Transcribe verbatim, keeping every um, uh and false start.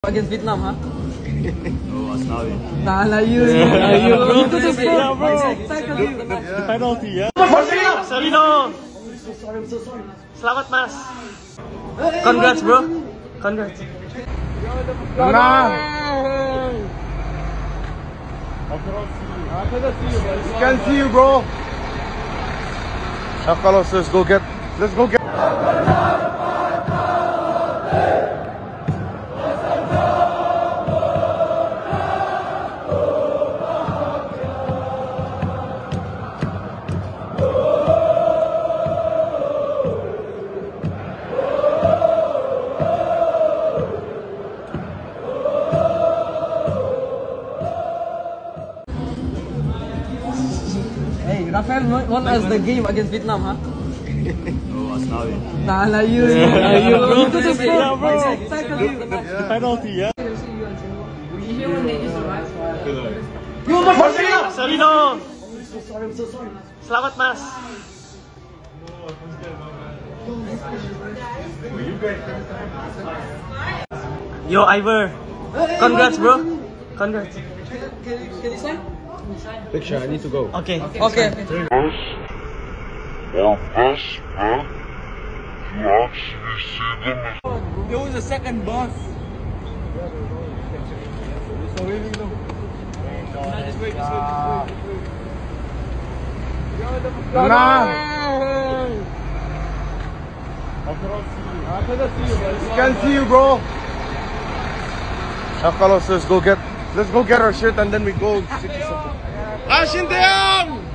Against Vietnam, huh? Oh, Australia. Nah, like you. Nah, you. Bro, to the Yeah, bro. the Penalty, ya. Sorry, no. Selamat, Mas. Congrats, bro. Congrats. Nah. Can't see you, bro. Carlos, let's go get. Let's go get. Hey, Rafael won us the game against Vietnam, huh? Oh, Australia. Nah, like you. Nah, you. Bro, to the Yeah, bro. Penalty, ya. Sorry, no. Selamat, Mas. Yo, Ivor. Congrats, bro. Congrats. Can you sign? Picture, I need to go. Okay. Okay. Or best bet, you actually see them as It was the second boss. Nah. Can't see you, bro. Carlos, let's go get. Let's go get our shit and then we go. Ah, Shinteong!